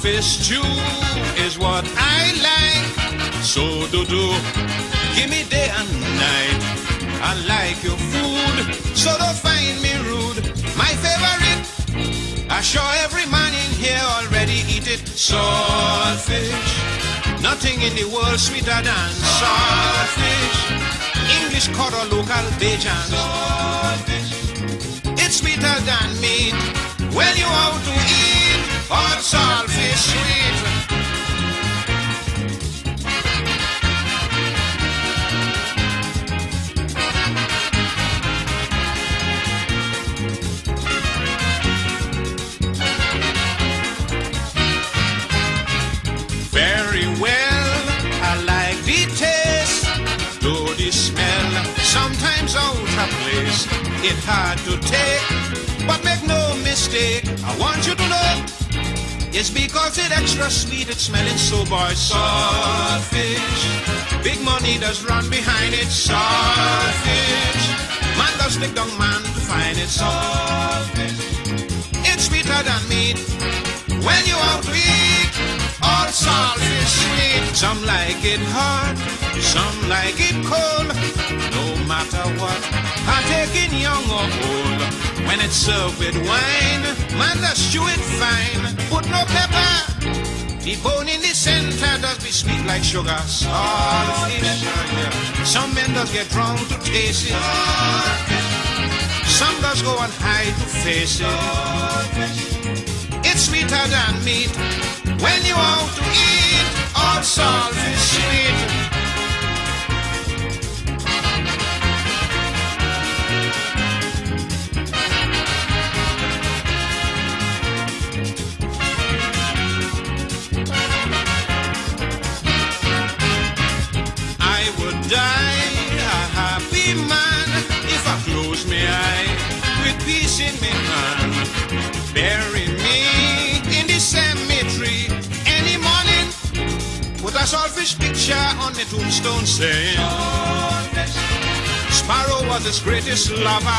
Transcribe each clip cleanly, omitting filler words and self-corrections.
saltfish stew is what I like. So do give me day and night. I like your food, so don't find me rude. My favorite, I'm sure every man in here already eat it. Saltfish, nothing in the world sweeter than saltfish. English cod or local Bajan. Saltfish, it's sweeter than meat. When you out to eat, hot saltfish sweet. Very well, I like the taste, though the smell sometimes out of place. It's hard to take, but make no mistake, I want you to know, it's because it's extra sweet, it's smelling so boy. Saltfish, big money does run behind it. Saltfish, man does stick down man to find it. Saltfish, it's sweeter than meat. When you out to eat, all saltfish sweet. Some like it hot, some like it cold. No matter what, I take it young or old. When it's served with wine, man does chew it fine. Put no pepper, the bone in the center does be sweet like sugar. Saltfish, some men does get drunk to taste it. Some does go on high to face it. It's sweeter than meat. When you out to eat, all saltfish sweet. I would die a happy man if I close my eye with peace in my hand. Bury me in the cemetery any morning. Put a saltfish picture on the tombstone saying Sparrow was his greatest lover.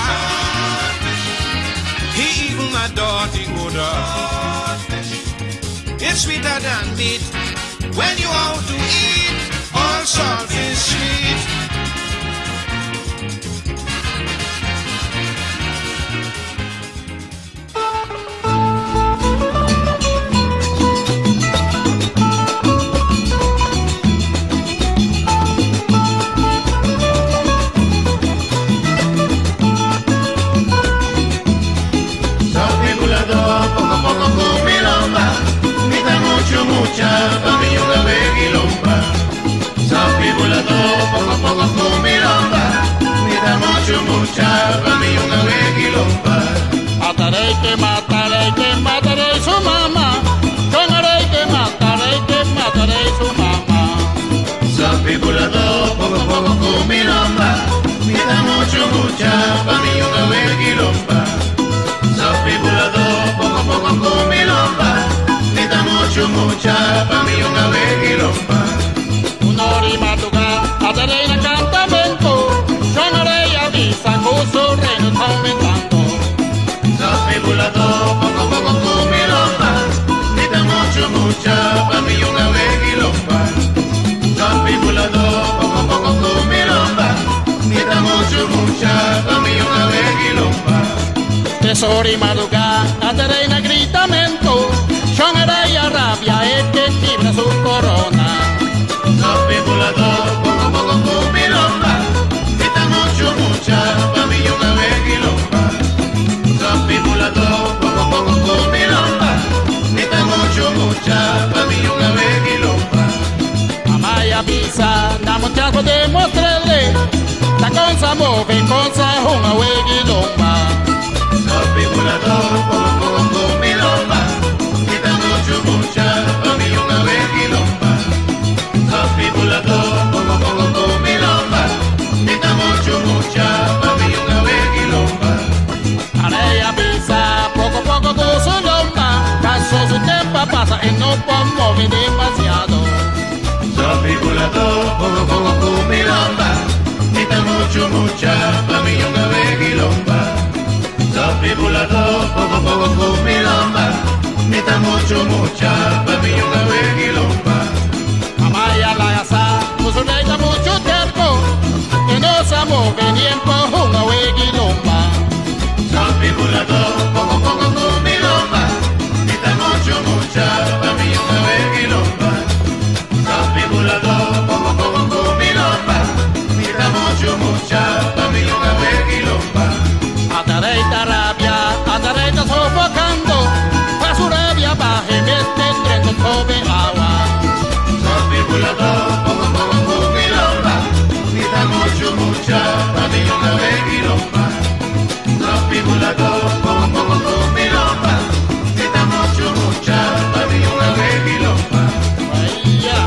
He even adored the odor. It's sweeter than meat. When you out to eat, all saltfish sweet. Mucha, pa' mí una veguilomba. Sapi volador, poco a poco con mi lomba. Mira mucha, pa' mí una veguilomba. Mataré que mataré su mamá. Sonaré que mataré su mamá. Sapi volador, poco a poco con mi lomba. Mira mucha, pa' mí una veguilomba. Sapi volador, poco a poco con mi lomba. Mucha, pa' mí una veguilomba. Una hora y madrugada, ataré en el campamento. Sonaré y avisa, gozo, reino, aumentando. Sapi volador, poco a poco con mi lomba. Nita mucha, pa' mí una veguilomba. Sapi volador, poco a poco con mi lomba. Nita mucha, pa' mí una veguilomba. Tesoro y madrugada, ataré en el gritamento. Sonaré y rabia, es que libra su corona. Sapi volador, poco a poco con mi lomba. Nita mucha, pa' mí una veguilomba. Sapi volador, poco a poco con mi lomba. Nita mucha, pa' mí una veguilomba. Amaya pisa, damos tiempo de mostrarle. La cosa mueve, cosa una veguilomba. Sapi volador, poco a poco con mi lomba. Nita mucha, pa' mí una veguilomba. Sapi volador, poco a poco con mi lomba. Nita mucha, pa' mí una veguilomba. Amaya pisa, poco a poco con su lomba. Caso su tiempo pasa y no puedo mover demasiado. Sapi volador, poco a poco con mi lomba. Nita mucha, pa' mí una veguilomba. Sapi volador, poco a poco con mi lomba. Nita mucha, pa' mucha, pa' mí una veguilomba. Atareita rabia, atareita sofocando, pa' su rabia baje, me tendré no tome agua. Milomba, quita mucho, mucha, pa' mí una veguilomba. Los pibuladores, milomba, quita mucho, mucha, pa' mí una veguilomba. Ay, ya.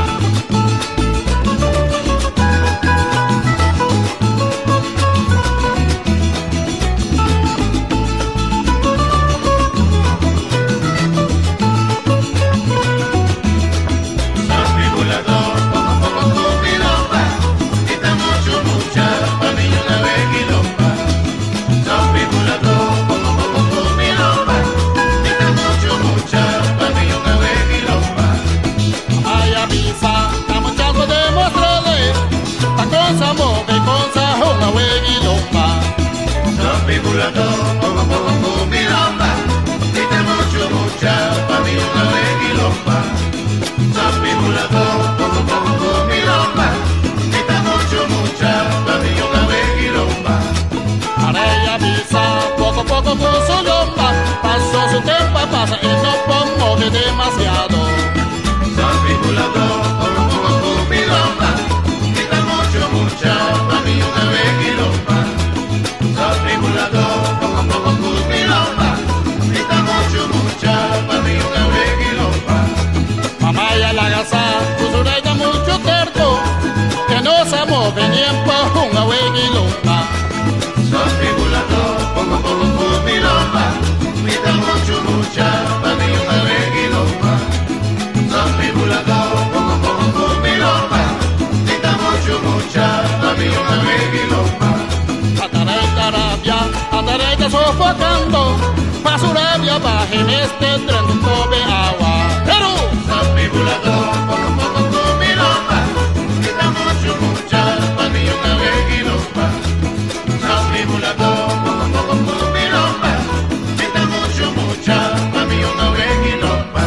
Poco puso lomba, pasó su tiempo pasa y no pongo de demasiado. Son pibulador, milomba, quita mucho, mucha, pa' mí una veguilomba. Son pibulador, milomba, quita mucho, mucha, pa' mí una veguilomba. Mamá ya la gasa, puso reina mucho terco, que no se mueve ni en poco una veguilomba. Son pibulador, milomba, quita mucho, mucha, pa' mí una veguilomba. Son pibulador, milomba, quita mucho, mucha, pa' mí una veguilomba. Atareita rabia, atareita sofocando, pa' su rabia baje, me tendré no tome agua. Pero Son pibulador, milomba, quita mucho, mucha, pa' mí una veguilomba. Son pibulador, milomba, quita mucho, mucha, pa' mí una veguilomba.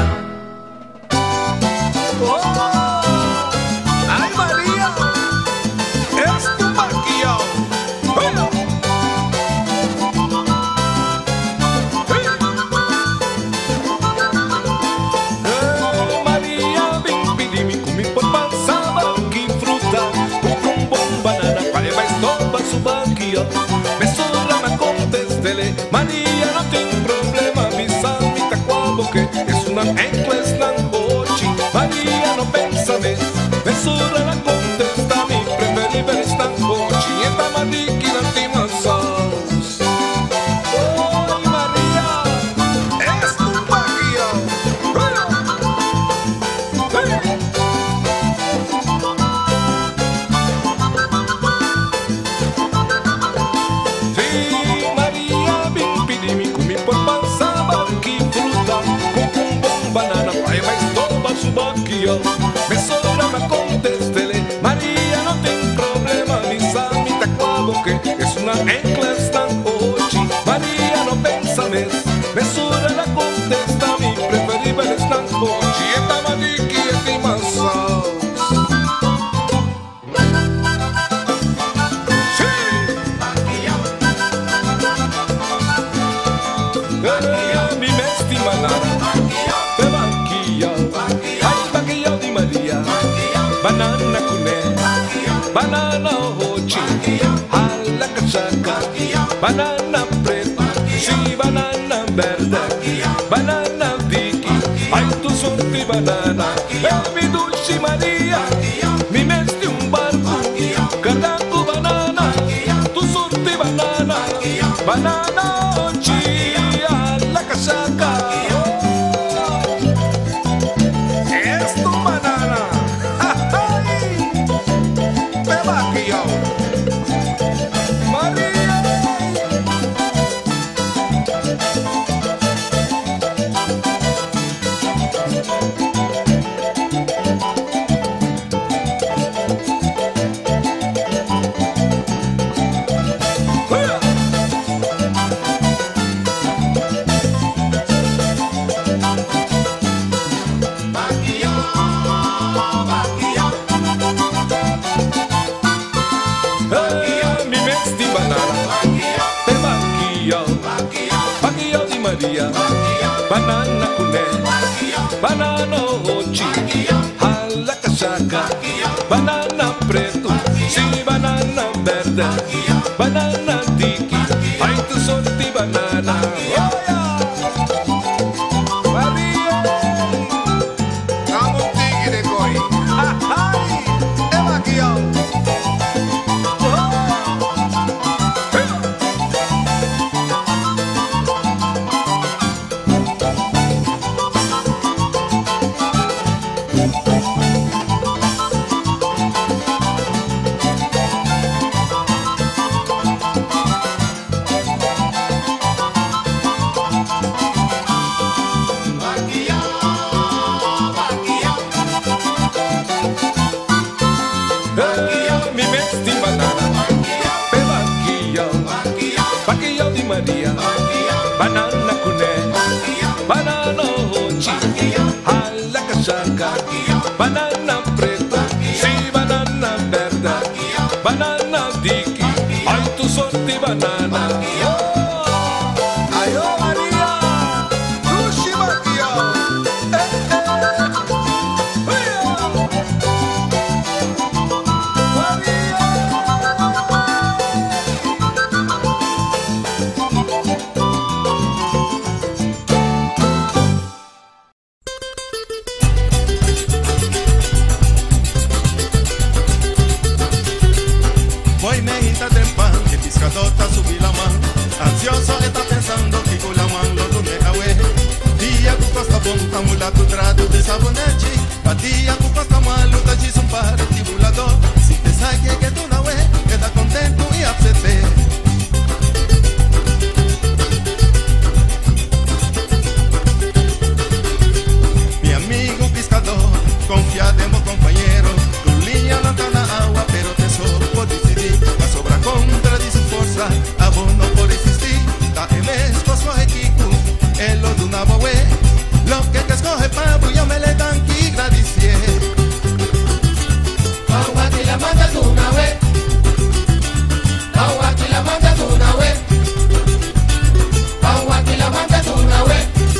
¡Ay, María! ¡Es tu maquillao! ¡Bueno! María, ven, pidimi, comi por pasaba, que fruta, un bom banana, para estopa su maquillao. Me sobra, me contéstele, María, no tengo problema, avisa mi tacuabo que es una inglés nangochi. María, no pensa de, me sobra la contesta, mi preferible es nangochi, y esta maliki nantimasas. ¡Ay, María! ¡Es tu magia! Sí, María, ven, pidimi, comi por pasaba, que fruta, con bom banana, prueba estopa su maquillao. Me sobra, me contéstele, María, no tengo problema, avisa mi tacuabo que es una inglés nangochi. María, no pensa mes, me sobra la contesta, mi preferible es nangochi, esta maliki es timasas. Sí, mi mesti manana, te maquillao, ay, maquillao di María, banana cune, banana hochi, alla cachaca, banana preta, sí, banana verde, banana diki, ay, tu sorti banana, mi dulce María, mi mesti un barco, cargando banana, tu sorti banana, banana hochi, alla cachaca. Es tu banana. ¡Ay! ¡Te maquillao! María. banana hochi, jala casaca, banana preto, sí, banana verde, banana tiki, ay tu sorti banana. Banana cune, banana hochi, jala casaca, banana preto, sí, banana verde, banana diki, ay tu sorti banana. Ay, oh María, sushi María, Voy mejita del pan, el pescador está subí la mano. Ansioso está pensando que con la mano lo tome away. Dia que costa ponta mula tu trado de sabonete. Pa dia que costa malo tá de um par de bulador. Se te sabe que tu não é, queda contento e acepte. Mi amigo pescador, confía de meu companheiro. Tu linha não tá na água, pero te sopo decidir. A sobra contra de su força, a vos não pode existir. Tá em mesmo escorre Kiko, é lo do Naboé. Lo que escorre pavo, yo me le dan que agradecer. Agua que la manda tu Naboé. Agua que la manda tu Naboé. Agua que la manda tu Naboé.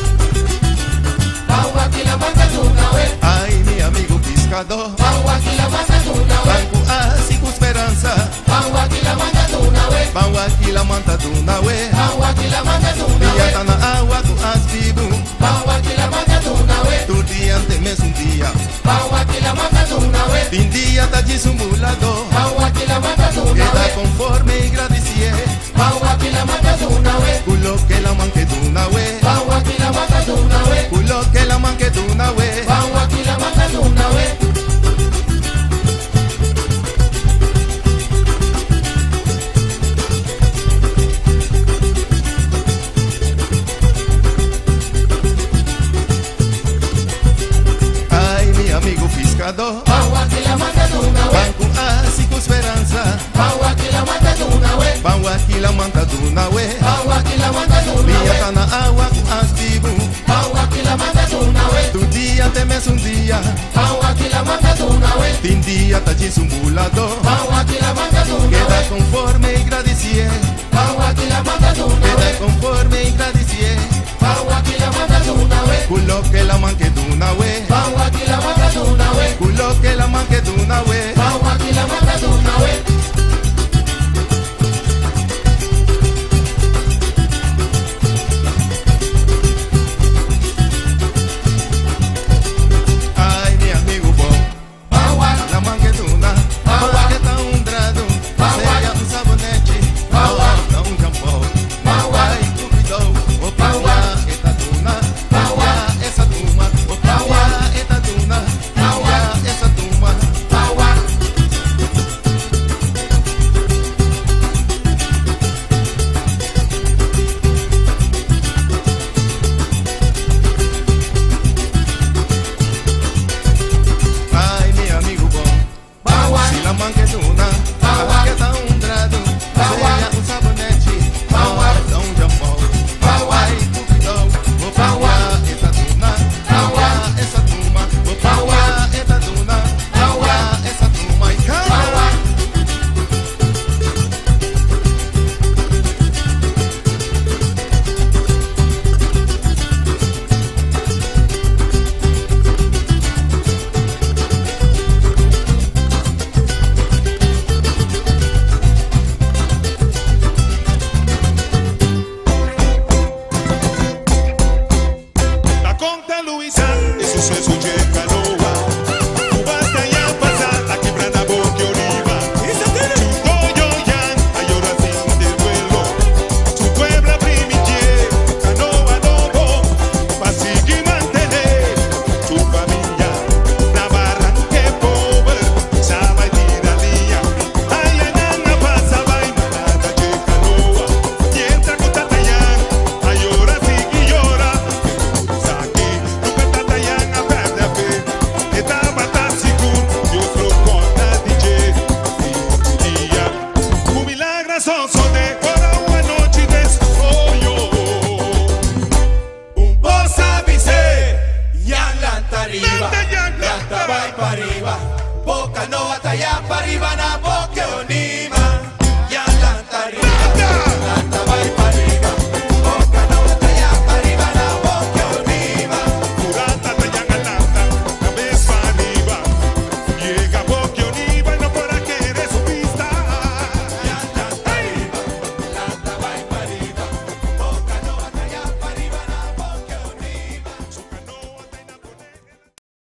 Agua que la manda tu Naboé. Ai, mi amigo pescador, Agua que la manda tu Naboé. banco assim com esperança. Agua que la manda tu Naboé. Banco aqui la manta do Naboé. Agua que la manda tu Dia Naboé. tá na água com as vivo. Agua que la manda tu Naboé. Tu dia ante mesmo dia. Agua que la manda tu Naboé. Tem dia tá dissimulado. Agua que la manda tu Queda Naboé. conforme e agradecer. Agua que la manda tu Naboé. Culo que la manque do Naboé. Agua que la manda tu Naboé. Culo que la manque do Naboé. Agua que la manda tu Naboé. Ai, mi amigo pescador, Agua que la manda tu Naboé. banco assim com esperança. Agua que la manda tu Naboé. Banco aqui la manta do Naboé. Agua que la manda tu Dia Naboé. tá na água com as vivo. Agua que la manda tu Naboé. Tu dia ante mesmo dia. Agua que la manda tu Naboé. Tem dia tá dissimulado. Agua que la manda tu Queda Naboé. conforme e agradecer. Agua que la manda tu Queda Naboé. conforme e agradecer. Agua que la manda tu Naboé. Culo que la manque do Naboé. Agua que la manda tu Naboé. Culo que la manque do Naboé. Agua que la manda tu Naboé. Ai, mi amigo bom. Agua, La manque do na. Agua. Que tá drado. Agua. Seja um sabonete. Agua. Não um jampão. Agua. Ai, cuidou. O Agua. eta duna. Agua. Essa turma. O Agua. eta duna. Agua. Essa turma. agua, corazón.